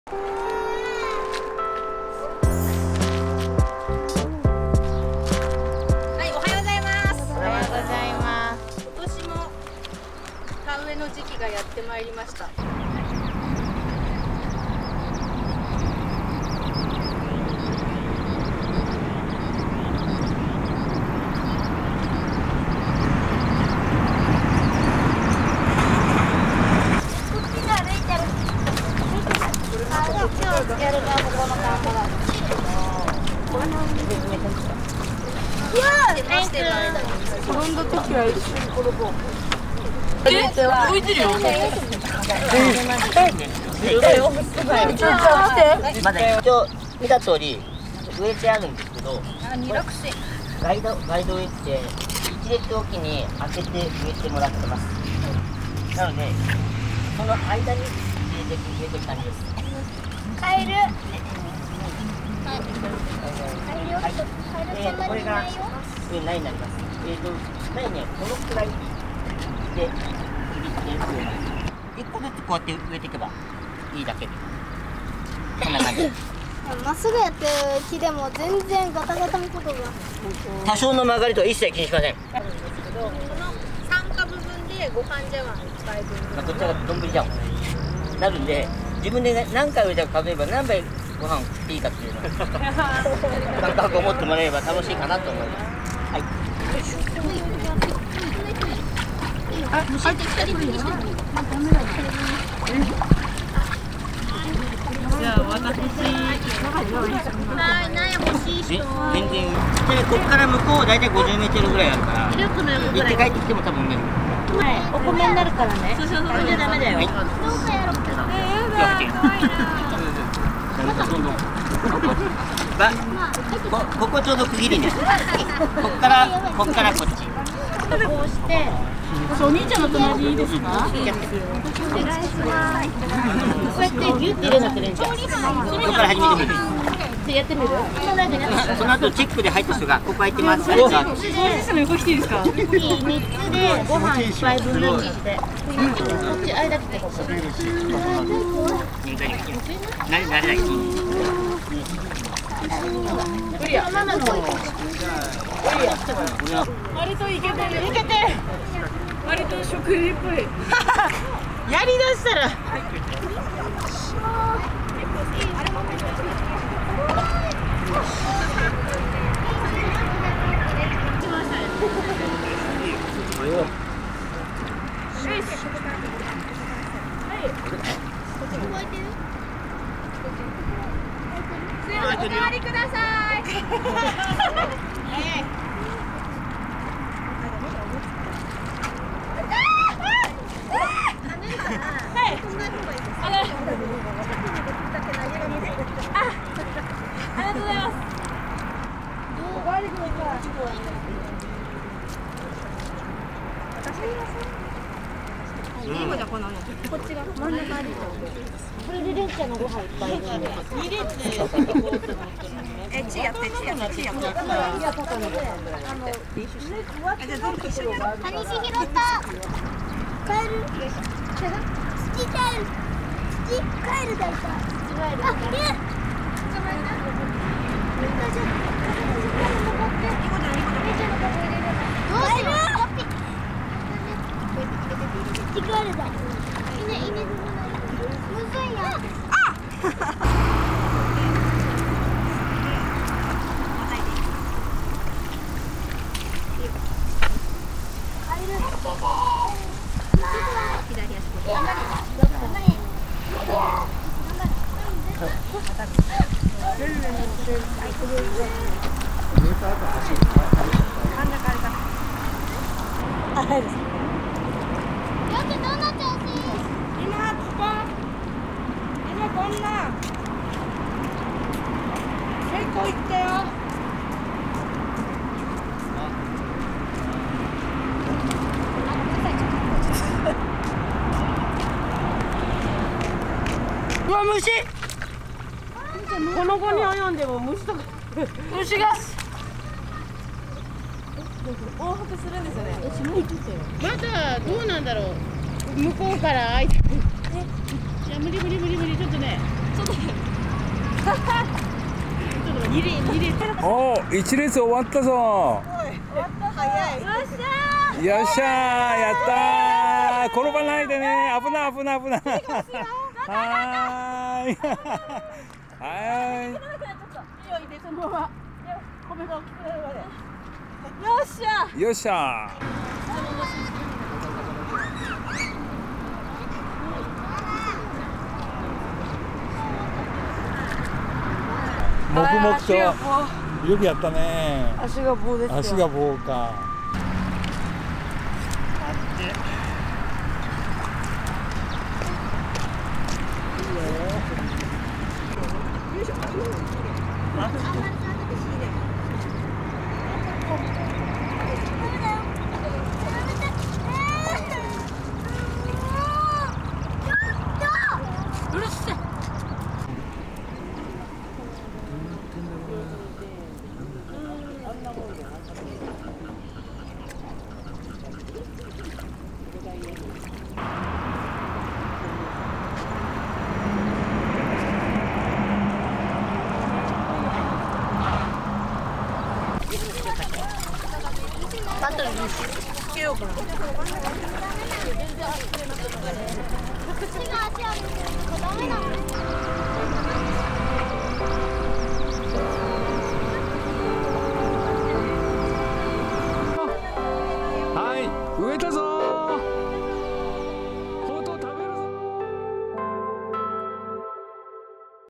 おはようございます。 おはようございます。 今年も田植えの時期がやってまいりました。 転んだ時は一緒に転ぼう。 動いてるよ。まだ一応見た通り植えてあるんですけど、ガイド植えって一列おきに開けて植えてもらってます。なのでその間に植えていく感じです。 カエル。 これが苗になります。苗ね、このくらいで切り植えます。一個ずつこうやって植えていけばいいだけで。こんな感じ。 まっすぐやってる木でも全然ガタガタのことが。 多少の曲がりとは一切気にしません。 この酸化部分でご飯茶碗1杯分。 こちらが丼茶碗なるんで、自分で何回植えたか数えば何杯ご飯食っていいかっていうの感覚を持ってもらえれば楽しいかなと思います。はい。 じゃあ私。 何欲しい人。 全然。ここから向こう大体50メートルぐらいあるから。行って帰ってきても多分同じ。 お米になるからね。そうじゃダメだよ。 ここちょうど区切りね。こっからこっち。 こうして。お兄ちゃんの隣いいですか？お願いします。こうやってギュッて入れなくていいんじゃん。 ここから始めてみる。 やってみる？ その後チェックで入った人がここ空いてます。 おじさんの横来ていいですか？3つでご飯1杯分なんですって。こっち間来て。 慣れない。 無理や。ママの。割といけてる。いけてる。割と食事っぽい。やりだしたら。 お代わりください。 こっちが真ん中ある。 これでレンちゃんのご飯1杯分。2列。 チやって。 カニシ拾った。カエル。土カエル。土カエルだいた。あ、いる。どうしよう。土カエルだ。むずいな。 うわ、虫。 この後に及んでも虫とか虫が往復するんですよね。まだどうなんだろう。向こうから開いて。いや無理ちょっとね。ちょっとおお、一列終わったぞ。よっしゃー、やったー。転ばないでね。危ない危ない危ない。はーい。はーい。よっしゃー。黙々とよくやったね。 足が棒ですよ。 足が棒か。 バトルにつけようかな。 はい、植えたぞ